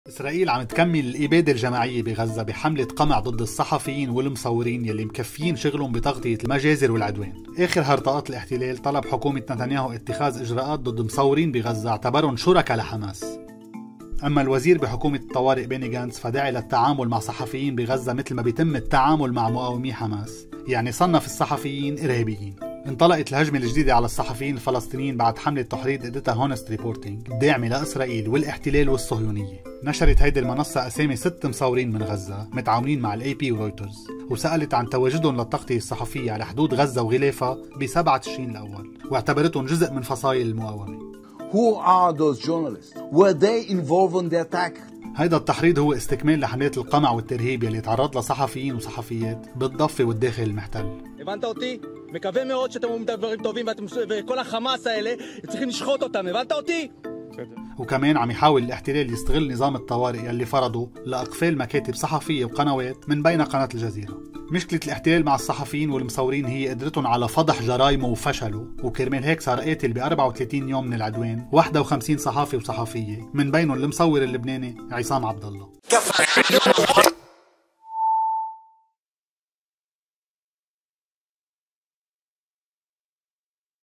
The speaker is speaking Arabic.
إسرائيل عم تكمل الإبادة الجماعية بغزة بحملة قمع ضد الصحفيين والمصورين يلي مكفيين شغلهم بتغطية المجازر والعدوان. آخر هرطقات الاحتلال طلب حكومة نتنياهو اتخاذ إجراءات ضد مصورين بغزة اعتبرهم شركاء لحماس. أما الوزير بحكومة الطوارئ بيني جانتس فدعي للتعامل مع صحفيين بغزة مثل ما بيتم التعامل مع مقاومي حماس، يعني صنف الصحفيين إرهابيين. انطلقت الهجمة الجديدة على الصحفيين الفلسطينيين بعد حملة تحريض ادتها هونست ريبورتينج الداعمة لإسرائيل والاحتلال والصهيونية. نشرت هيدي المنصة أسامي 6 مصورين من غزة متعاونين مع الاي بي ورويترز، وسألت عن تواجدهم للتغطية الصحفية على حدود غزة وغلافها ب7 تشرين الأول، واعتبرتهم جزء من فصائل المقاومة. Who are those journalists? Were they involved in the attack? هيدا التحريض هو استكمال لحملات القمع والترهيب يلي تعرض لها صحفيين وصحفيات بالضفة والداخل المحتل. הבנת אותי? מקווה מאוד שאתם אומרים דברים טובים וכל החמאס האלה צריכים לשחוט אותם. הבנת אותי? وكمان عم يحاول الاحتلال يستغل نظام الطوارئ يلي فرضه لإقفال مكاتب صحفية وقنوات من بين قناة الجزيرة. مشكلة الاحتلال مع الصحفيين والمصورين هي قدرتهم على فضح جرائمه وفشله، وكرمال هيك صار قاتل ب 34 يوم من العدوان 51 صحافي وصحفية، من بينهم المصور اللبناني عصام عبد الله.